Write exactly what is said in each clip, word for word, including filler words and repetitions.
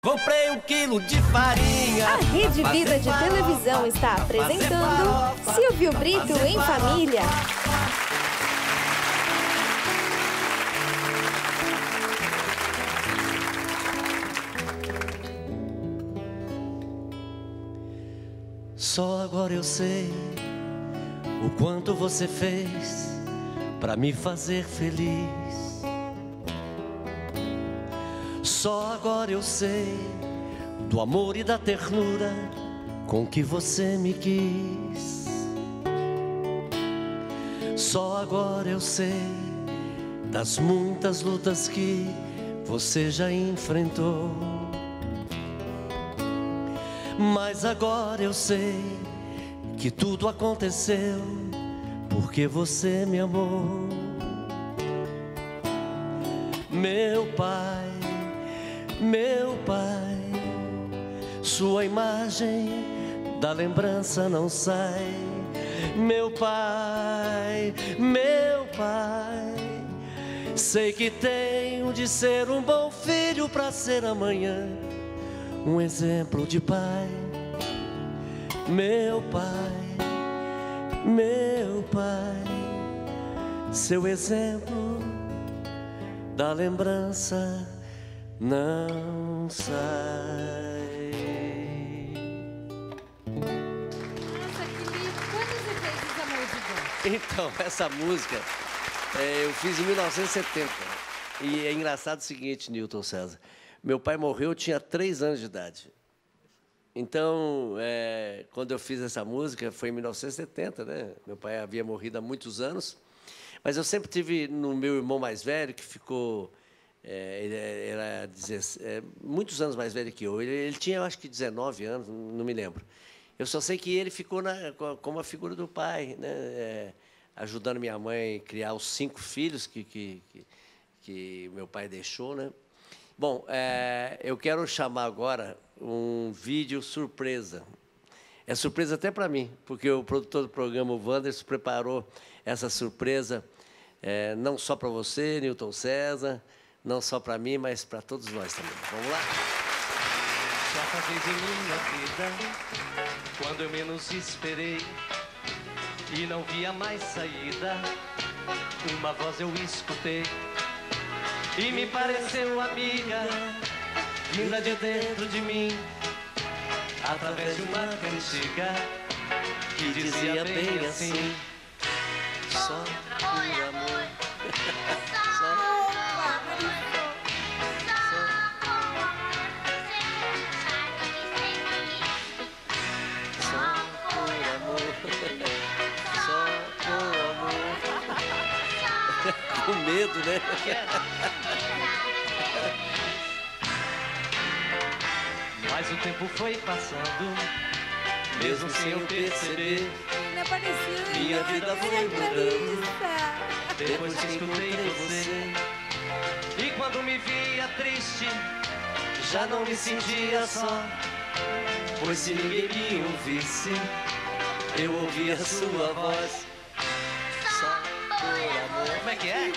Comprei um quilo de farinha. A Rede Vida de Televisão está apresentando Silvio Brito em Família. Só agora eu sei o quanto você fez pra me fazer feliz. Só agora eu sei do amor e da ternura com que você me quis. Só agora eu sei das muitas lutas que você já enfrentou. Mas agora eu sei que tudo aconteceu porque você me amou. Meu pai, meu pai, sua imagem da lembrança não sai. Meu pai, meu pai, sei que tenho de ser um bom filho pra ser amanhã um exemplo de pai. Meu pai, meu pai, seu exemplo da lembrança não sai. Nossa, que lindo! Quando você fez essa música? Então, essa música é, eu fiz em mil novecentos e setenta. E é engraçado o seguinte, Newton César. Meu pai morreu, eu tinha três anos de idade. Então, é, quando eu fiz essa música, foi em mil novecentos e setenta, né? Meu pai havia morrido há muitos anos. Mas eu sempre tive no meu irmão mais velho, que ficou... É, ele era dezesseis, é, muitos anos mais velho que eu. Ele, ele tinha, eu acho que, dezenove anos, não me lembro. Eu só sei que ele ficou na, como a figura do pai, né? É, ajudando minha mãe a criar os cinco filhos que, que, que, que meu pai deixou, né? Bom, é, eu quero chamar agora um vídeo surpresa. É surpresa até para mim, porque o produtor do programa, o Wanderson, preparou essa surpresa é, não só para você, Newton César, não só para mim, mas para todos nós também. Vamos lá? Certa vez em minha vida, quando eu menos esperei e não via mais saída, uma voz eu escutei e me pareceu amiga, vinda de dentro de mim, através de uma cantiga que dizia bem assim: só por amor. Com medo, né? Mas o tempo foi passando, mesmo sem eu perceber, minha vida foi mudando. Depois que escutei você, e quando me via triste, já não me sentia só, pois se ninguém me ouvisse, eu ouvia a sua voz. Só por amor. Como é que é?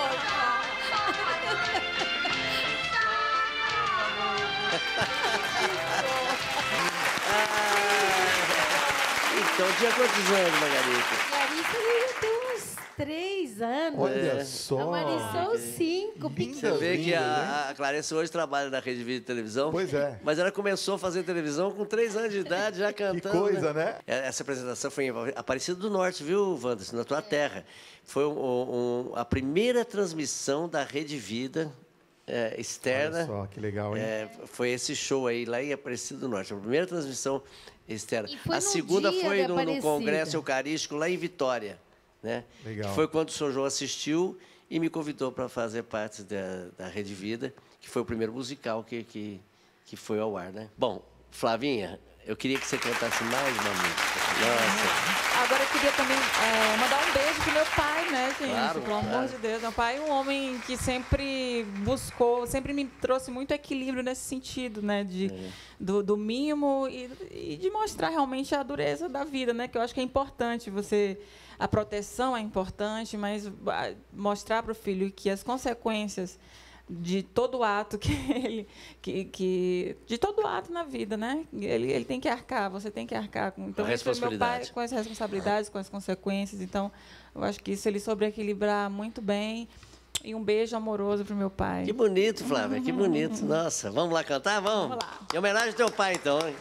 Então, tinha quantos anos, Margarita? Larissa devia ter uns três anos. Olha É. só. A Marisol, cinco, Linda, Você vê que linda, né? a, a Clarissa hoje trabalha na Rede Vida de Televisão. Pois é. Mas ela começou a fazer televisão com três anos de idade, já cantando. coisa, né? Essa apresentação foi em Aparecida do Norte, viu, Wanderson? Na tua terra. Foi um, um, a primeira transmissão da Rede Vida é, externa. Olha só, que legal, hein? É, foi esse show aí, lá em Aparecida do Norte. A primeira transmissão externa. E foi A num segunda dia foi de no, no Aparecida. Congresso Eucarístico, lá em Vitória. Né? Legal. Que foi quando o senhor João assistiu e me convidou para fazer parte da, da Rede Vida, que foi o primeiro musical que, que, que foi ao ar, né? Bom, Flavinha, eu queria que você cantasse mais uma música. Nossa. Agora eu queria também é, mandar um beijo pro meu pai, né, gente? Claro, Pelo amor claro. de Deus. Meu pai é um homem que sempre buscou, sempre me trouxe muito equilíbrio nesse sentido, né? De, É. do, do mimo e, e de mostrar realmente a dureza da vida, né? Que eu acho que é importante você... A proteção é importante, mas ah, mostrar para o filho que as consequências de todo ato que ele... Que, que, de todo ato na vida, né? Ele, ele tem que arcar, você tem que arcar. Com, então, a responsabilidade. Meu pai, com as responsabilidades, com as consequências. Então, eu acho que isso ele soube equilibrar muito bem. E um beijo amoroso pro meu pai. Que bonito, Flávia, que bonito. Nossa, vamos lá cantar? Vamos? Vamos lá. Em homenagem ao teu pai, então, hein?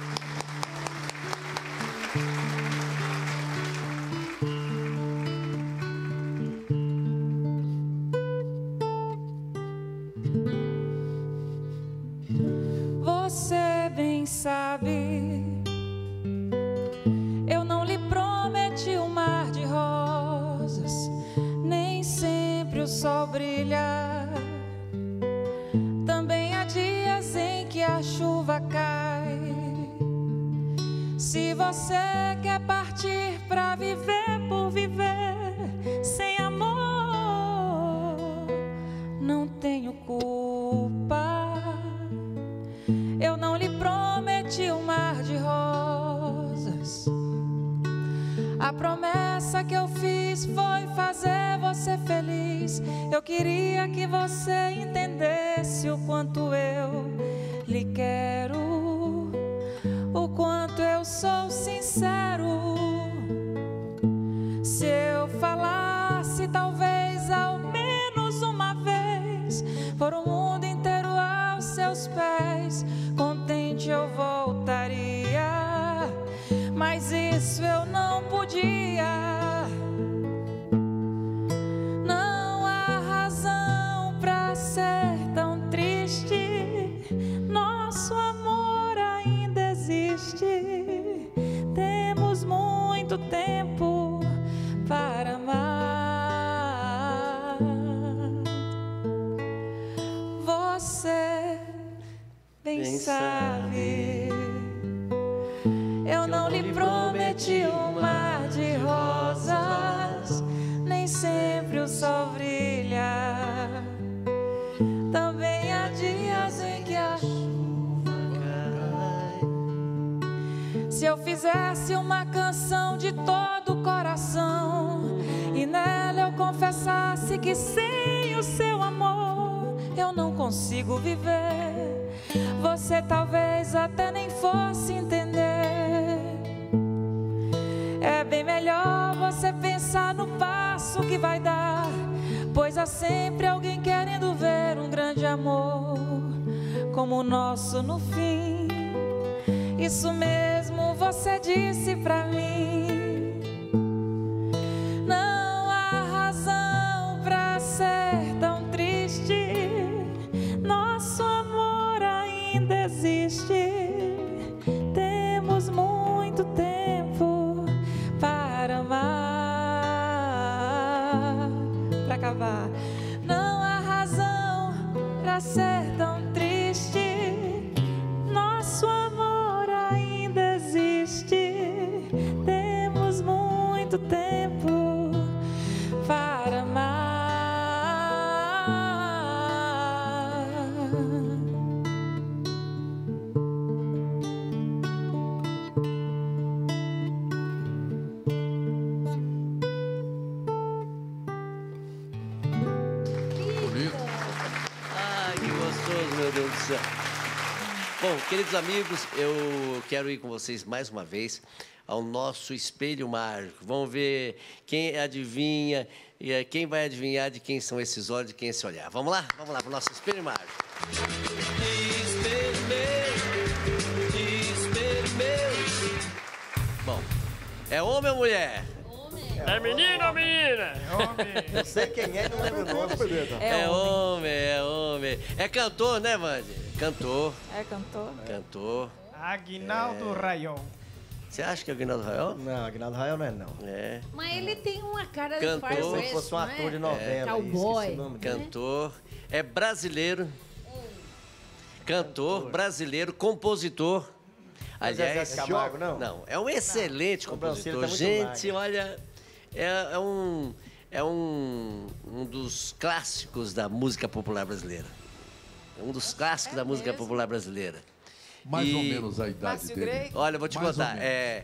Você bem sabe, eu não lhe prometi um mar de rosas, nem sempre o sol brilha. Também há dias em que a chuva cai. Se você quer partir pra viver por viver sem amor, não tenho culpa. Eu não lhe prometi um mar de rosas. A promessa que eu fiz foi fazer você feliz. Eu queria que você entendesse o quanto eu lhe quero, o quanto eu sou sincero. Se eu falasse talvez ao menos uma vez, por o mundo inteiro aos seus pés, contente eu voltaria, mas isso eu não podia. Não há razão pra ser tão triste, nosso amor ainda existe. Temos muito tempo para amar. Você bem, bem sabe, eu não lhe prometi um mar de rosas, nem sempre o sol brilha. Também há dias em que a chuva cai. Se eu fizesse uma canção de todo o coração e nela eu confessasse que sem o seu amor eu não consigo viver, você talvez até nem fosse entender. É bem melhor você pensar no passo que vai dar, pois há sempre alguém querendo ver um grande amor como o nosso no fim. Isso mesmo você disse pra mim. Não há razão pra ser tão triste, nosso amor ainda existe. Temos muito tempo para amar. Pra acabar, não há razão pra ser tão triste, nosso amor ainda existe. Temos muito tempo para amar. Ai, que gostoso, meu Deus do céu. Bom, queridos amigos, eu quero ir com vocês mais uma vez ao nosso espelho mágico. Vamos ver quem adivinha, e quem vai adivinhar de quem são esses olhos, de quem é esse olhar. Vamos lá? Vamos lá para o nosso espelho mágico. Espelho meu, espelho meu. Bom, é homem ou mulher? É menino ou menina? É homem. Não sei quem é, não lembro o nome. É, é homem, é homem. É cantor, né, Vande? Cantor. É cantor? Cantor. Aguinaldo é... Raiol. Você acha que é o Aguinaldo Raiol? Não, Aguinaldo Raiol não é, não. É. Mas ele tem uma cara de Cantor. Far West, Se fosse um ator é? de novela. É. Cowboy. Isso, nome dele. Cantor. É brasileiro. Cantor, brasileiro, compositor. Aliás, Zé Camargo, não? Não, é um excelente não. compositor. Tá Gente, olha, é, é, um, é um, um dos clássicos da música popular brasileira. É um dos clássicos É da música mesmo? popular brasileira. Mais E- ou menos a idade Márcio dele. Grey? Olha, eu vou te Mais ou contar. menos. É,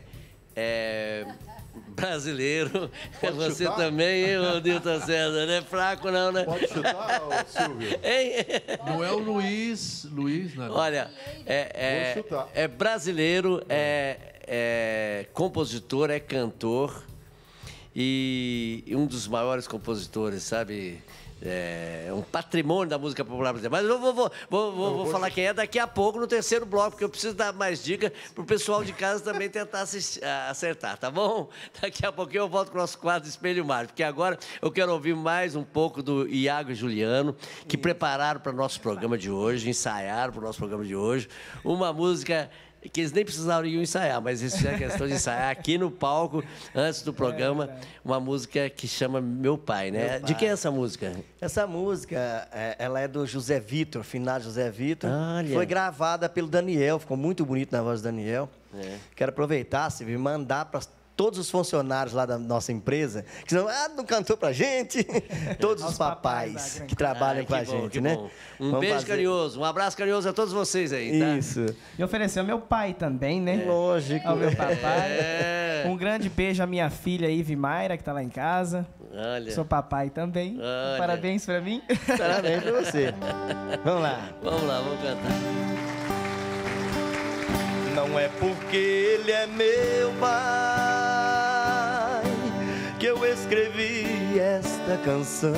é brasileiro. Pode Você chutar? também, hein, ô Nilton César? Não é fraco, não, né? Pode chutar, ô, Silvio? Hein? Não é o Luiz, Luiz, não. Olha, é, Vou chutar. é, é brasileiro, é, é compositor, é cantor e um dos maiores compositores, sabe? É um patrimônio da música popular brasileira. Mas eu vou, vou, vou, vou, vou falar quem é daqui a pouco, no terceiro bloco, porque eu preciso dar mais dicas para o pessoal de casa também tentar assistir, acertar, tá bom? Daqui a pouquinho eu volto com o nosso quadro Espelho Mágico, porque agora eu quero ouvir mais um pouco do Iago e Juliano, que prepararam para o nosso programa de hoje, ensaiaram para o nosso programa de hoje, uma música que eles nem precisaram ir ensaiar, mas eles fizeram questão de ensaiar aqui no palco, antes do programa, uma música que chama Meu Pai, né? Meu Pai. De quem é essa música? Essa música, é, ela é do José Vitor, finado José Vitor. Olha. Foi gravada pelo Daniel, ficou muito bonito na voz do Daniel. É. Quero aproveitar, Silvio, e mandar para todos os funcionários lá da nossa empresa, que não, ah, não cantou pra gente. Todos os papais que trabalham Ai, com a que bom, gente, que né? bom. Um Vamos beijo fazer- carinhoso, um abraço carinhoso a todos vocês aí, tá? Isso. E oferecer ao meu pai também, né? Lógico. Ao meu papai. É. Um grande beijo à minha filha Ive Mayra, que tá lá em casa. Olha, Sou papai também. Olha. Parabéns pra mim. Parabéns pra você. Vamos lá. vamos lá, vamos cantar. Não é porque ele é meu pai que eu escrevi esta canção.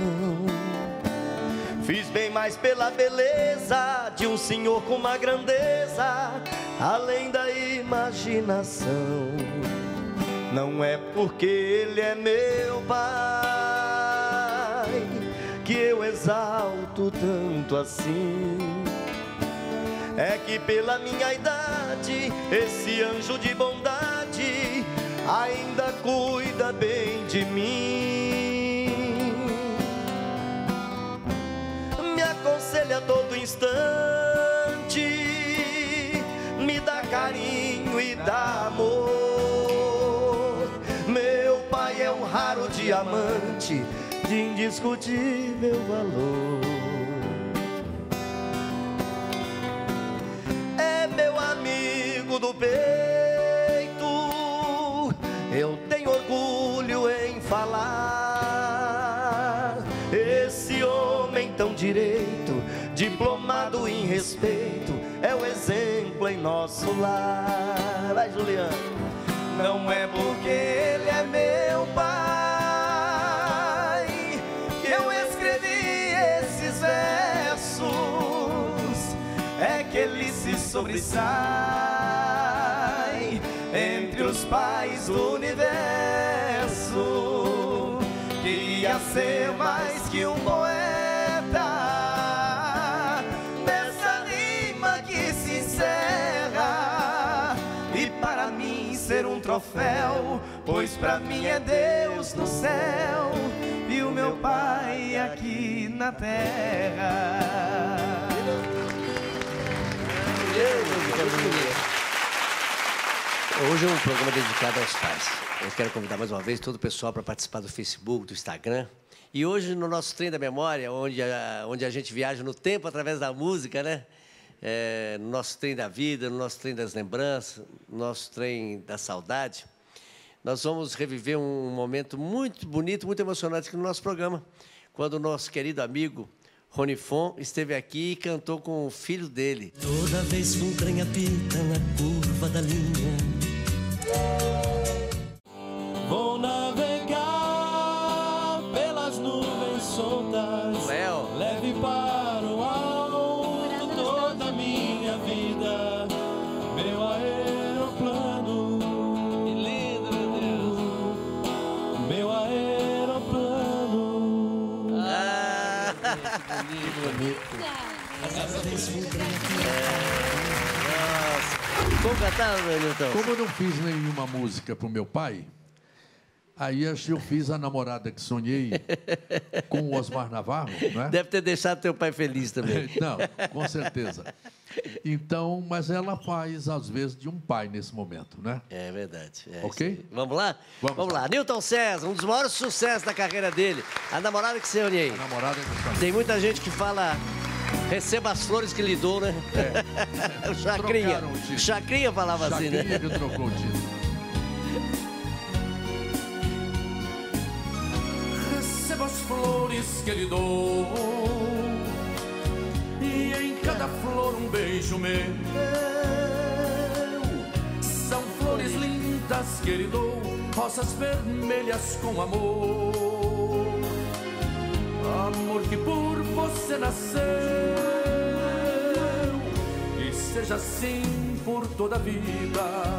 Fiz bem mais pela beleza de um senhor com uma grandeza além da imaginação. Não é porque ele é meu pai que eu exalto tanto assim. É que pela minha idade, esse anjo de bondade ainda cuida bem de mim. Me aconselha a todo instante, me dá carinho e dá amor. Meu pai é um raro diamante de indiscutível valor. Do peito, eu tenho orgulho em falar. Esse homem tão direito, diplomado em respeito, é o exemplo em nosso lar. Vai, Juliano. Não é porque ele é meu pai que eu escrevi esses versos, é que ele se sobressai entre os pais do universo. Queria ser mais que um poeta nessa rima que se encerra, e para mim ser um troféu, pois pra mim é Deus no céu e o meu pai aqui na terra. Hoje é um programa dedicado aos pais. Eu quero convidar mais uma vez todo o pessoal para participar do Facebook, do Instagram. E hoje, no nosso trem da memória, onde a, onde a gente viaja no tempo através da música, né? É, no nosso trem da vida, no nosso trem das lembranças, no nosso trem da saudade, nós vamos reviver um momento muito bonito, muito emocionante aqui no nosso programa, quando o nosso querido amigo Ronifon esteve aqui e cantou com o filho dele. Toda vez que um trem apita na curva da linha, vou navegar pelas nuvens soltas, Léo. leve para o alto toda a minha vida, meu aeroplano. Que lindo, meu Deus. Meu aeroplano. Ah, Que bonito. Cada vez que um trem apita. nossa. Como cantar, Nilton? Como eu não fiz nenhuma música pro meu pai, aí acho que eu fiz A Namorada que Sonhei com o Osmar Navarro, não é? Deve ter deixado teu pai feliz também. Não, com certeza. Então, mas ela faz, às vezes, de um pai nesse momento, né? É verdade. É Ok? isso aí. Vamos lá? Vamos lá. lá. Nilton César, um dos maiores sucessos da carreira dele. A Namorada que sonhei. A Namorada que Sonhei. Tem muita gente que fala, receba as flores que lhe dou, né? É. o Chacrinha. Trocaram o título. Chacrinha falava assim, né? Chacrinha que trocou o título. que ele dou, e em cada flor um beijo meu. São flores lindas que ele dou, rosas vermelhas com amor. Amor que por você nasceu, e seja assim por toda a vida.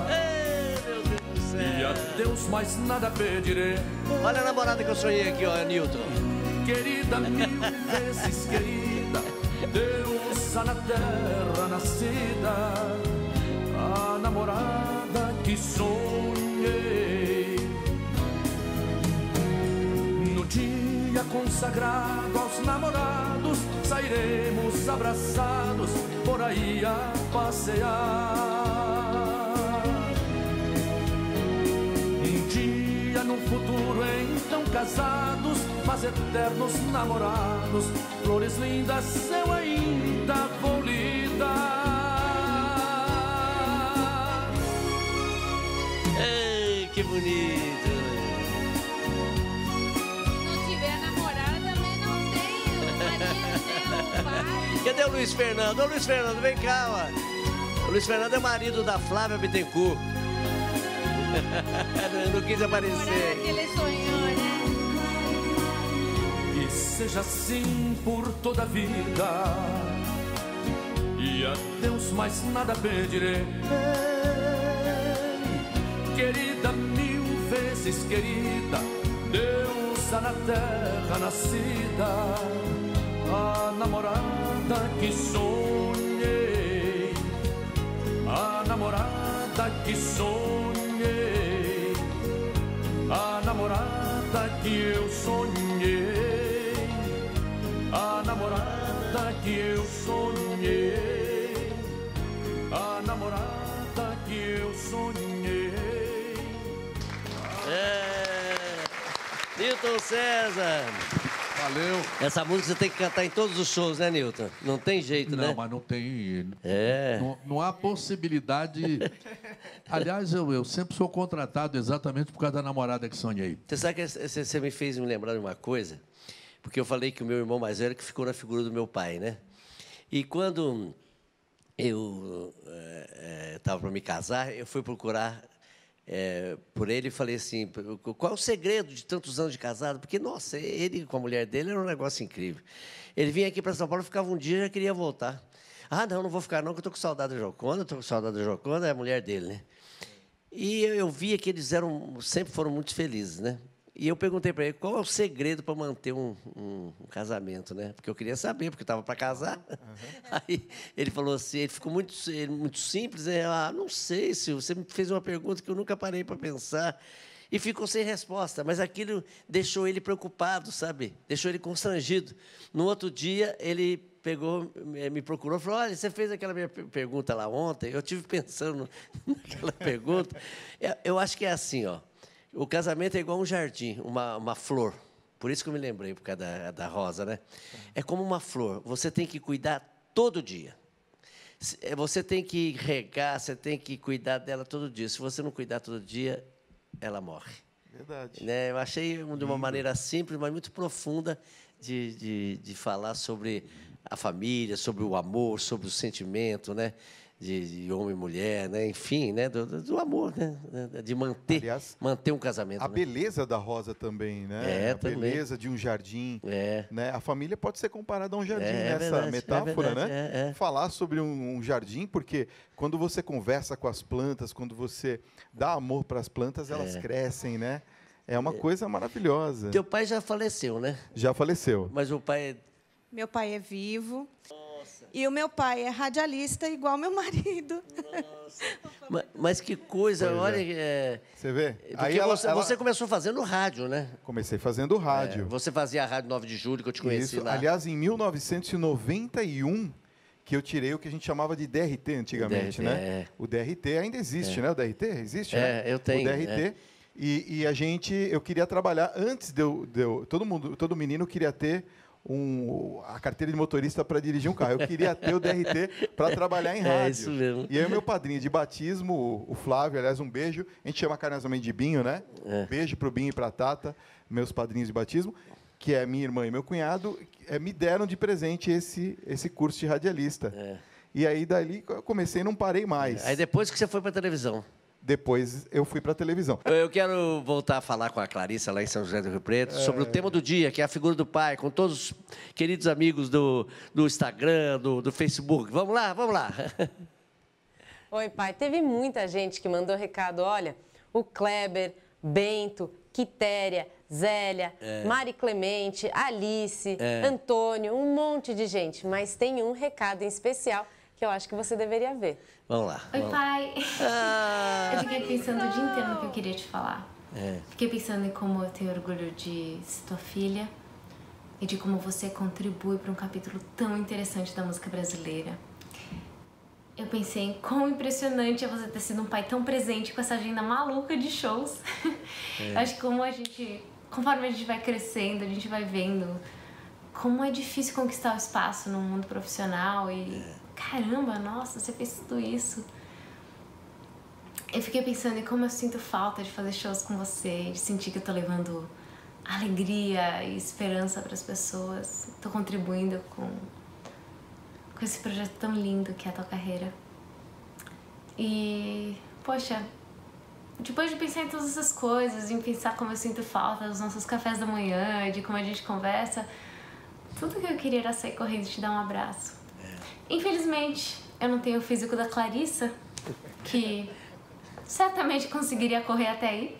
E a Deus mais nada pedirei. Olha a namorada que eu sonhei aqui, ó, Newton. Querida, mil vezes querida, deusa na terra nascida, a namorada que sonhei. No dia consagrado aos namorados, sairemos abraçados por aí a passear. No futuro, então casados, mas eternos namorados, flores lindas eu ainda vou lhe dar. Ei, que bonito! Se não tiver namorada, também não tem o marido, nem o pai. Cadê o Luiz Fernando? Ô, Luiz Fernando, vem cá, ó. O Luiz Fernando é marido da Flávia Bittencourt. Eu não quis aparecer. Que ele sonhou, né? Que seja assim por toda a vida, e a Deus mais nada pedirei. Querida, mil vezes querida, deusa na terra nascida, a namorada que sonhei, a namorada que sonhei, a namorada que eu sonhei, a namorada que eu sonhei, a namorada que eu sonhei. É, Newton César. Valeu. Essa música você tem que cantar em todos os shows, né, Newton? Não tem jeito, não, né? Não, mas não tem... É. Não, não há possibilidade... Aliás, eu, eu sempre sou contratado exatamente por causa da namorada que sonhei. Você sabe que você me fez me lembrar de uma coisa? Porque eu falei que o meu irmão mais velho que ficou na figura do meu pai, né? E quando eu estava é, para me casar, eu fui procurar... É, por ele, falei assim, qual é o segredo de tantos anos de casado? Porque, nossa, ele com a mulher dele era um negócio incrível. Ele vinha aqui para São Paulo, ficava um dia e já queria voltar. Ah, não, não vou ficar não, que eu estou com saudade da Joconda, estou com saudade da Joconda, é a mulher dele, né? E eu via que eles eram, sempre foram muito felizes, né? E eu perguntei para ele, qual é o segredo para manter um, um, um casamento, né? Porque eu queria saber, porque eu estava para casar. Uhum. Aí ele falou assim, ele ficou muito, muito simples, né? Ah, não sei, Silvio, você me fez uma pergunta que eu nunca parei para pensar. E ficou sem resposta, mas aquilo deixou ele preocupado, sabe? Deixou ele constrangido. No outro dia, ele pegou, me procurou e falou, olha, você fez aquela minha pergunta lá ontem, eu estive pensando naquela pergunta. Eu acho que é assim, ó. O casamento é igual um jardim, uma, uma flor. Por isso que eu me lembrei, por causa da, da rosa, né? É como uma flor. Você tem que cuidar todo dia. Você tem que regar, você tem que cuidar dela todo dia. Se você não cuidar todo dia, ela morre. Verdade. Né? Eu achei de uma Lindo. maneira simples, mas muito profunda de, de, de falar sobre a família, sobre o amor, sobre o sentimento, né? De, de homem e mulher, né? Enfim, né? Do, do amor, né? De manter, Aliás, manter um casamento. A né? beleza da rosa também, né? É, a também. beleza de um jardim. É. Né? A família pode ser comparada a um jardim É, nessa verdade, metáfora, é verdade, né? é, é. Falar sobre um, um jardim, porque quando você conversa com as plantas, quando você dá amor para as plantas, elas É. crescem, né? É uma coisa maravilhosa. Teu pai já faleceu, né? Já faleceu. Mas o pai... Meu pai é vivo. E o meu pai é radialista, igual meu marido. mas, mas que coisa, Pois olha... é. É... Você vê? Porque Aí ela- você, ela- você começou fazendo rádio, né? Comecei fazendo rádio. É, você fazia a Rádio nove de julho, que eu te conheci Isso. lá. Aliás, em mil novecentos e noventa e um, que eu tirei o que a gente chamava de D R T antigamente, O D R T, né? é. O D R T ainda existe, É. né? O D R T existe, É, né? eu tenho, O D R T. é. E, e a gente, eu queria trabalhar antes de eu, de eu- todo mundo, todo menino queria ter um, a carteira de motorista para dirigir um carro. Eu queria ter o D R T para trabalhar em rádio. É isso mesmo. E aí o meu padrinho de batismo, o- o Flávio, aliás, um beijo. A gente chama carinhosamente de Binho, né? É. Beijo pro Binho e pra Tata, meus padrinhos de batismo. que é minha irmã e meu cunhado, é, me deram de presente esse, esse curso de radialista. É. E aí, dali, eu comecei e não parei mais. Aí depois que você foi para a televisão? Depois eu fui para a televisão. Eu quero voltar a falar com a Clarissa, lá em São José do Rio Preto, é... sobre o tema do dia, que é a figura do pai, com todos os queridos amigos do, do Instagram, do, do Facebook. Vamos lá, vamos lá. Oi, pai. Teve muita gente que mandou recado. Olha, o Kleber, Bento, Quitéria, Zélia, é. Mari Clemente, Alice, é. Antônio, um monte de gente. Mas tem um recado em especial que eu acho que você deveria ver. Vamos lá. Oi, vamos pai. Ah. Eu fiquei pensando o dia inteiro no que eu queria te falar. É. Fiquei pensando em como eu tenho orgulho de ser tua filha e de como você contribui para um capítulo tão interessante da música brasileira. Eu pensei em quão impressionante é você ter sido um pai tão presente com essa agenda maluca de shows. É. Eu acho que como a gente, conforme a gente vai crescendo, a gente vai vendo como é difícil conquistar o espaço no mundo profissional e... É. Caramba, nossa, você fez tudo isso. Eu fiquei pensando em como eu sinto falta de fazer shows com você, de sentir que eu tô levando alegria e esperança para as pessoas. Tô contribuindo com, com esse projeto tão lindo que é a tua carreira. E, poxa, depois de pensar em todas essas coisas, em pensar como eu sinto falta dos nossos cafés da manhã, de como a gente conversa, tudo que eu queria era sair correndo e te dar um abraço. Infelizmente, eu não tenho o físico da Clarissa, que certamente conseguiria correr até aí.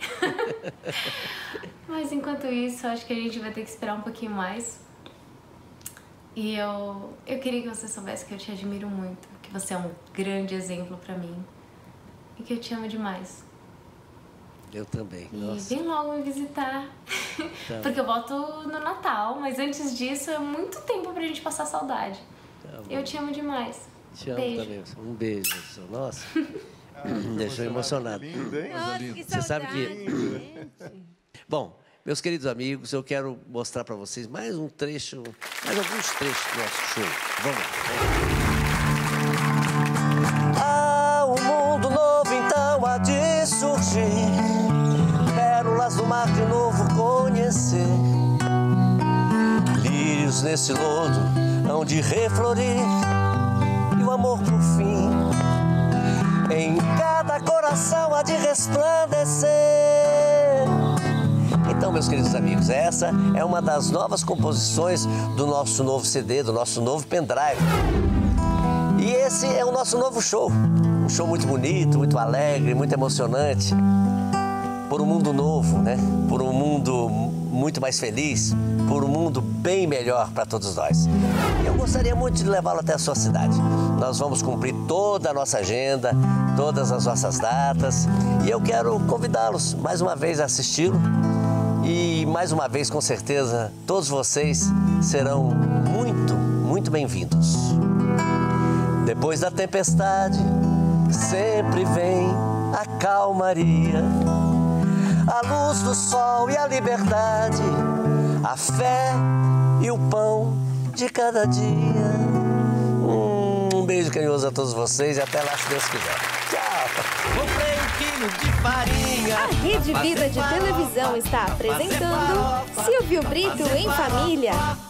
Mas enquanto isso, acho que a gente vai ter que esperar um pouquinho mais. E eu, eu queria que você soubesse que eu te admiro muito, que você é um grande exemplo pra mim e que eu te amo demais. Eu também. E Nossa. vem logo me visitar, tá. Porque eu volto no Natal, mas antes disso é muito tempo pra gente passar saudade. Tá, eu te amo demais. Te amo beijo. também. Um beijo. Nossa. Ah, deixou emocionado. Lindo, hein? Nossa, que Você sabe que... saudade, Bom, meus queridos amigos, eu quero mostrar para vocês mais um trecho, mais alguns trechos do nosso show. Vamos lá. Ah, um mundo novo então há de surgir, pérolas do mar de novo conhecer, lírios nesse lodo hão de reflorir, e o amor por fim em cada coração há de resplandecer. Então, meus queridos amigos, essa é uma das novas composições do nosso novo C D, do nosso novo pendrive. E esse é o nosso novo show. Um show muito bonito, muito alegre, muito emocionante. Por um mundo novo, né? Por um mundo muito mais feliz, por um mundo bem melhor para todos nós. E eu gostaria muito de levá-lo até a sua cidade. Nós vamos cumprir toda a nossa agenda, todas as nossas datas. E eu quero convidá-los mais uma vez a assisti-lo. E, mais uma vez, com certeza, todos vocês serão muito, muito bem-vindos. Depois da tempestade, sempre vem a calmaria, a luz do sol e a liberdade, a fé e o pão de cada dia. Um beijo carinhoso a todos vocês e até lá, se Deus quiser. Tchau! Comprei um quilo de farinha. A Rede Vida de Televisão está apresentando Silvio Brito em Família.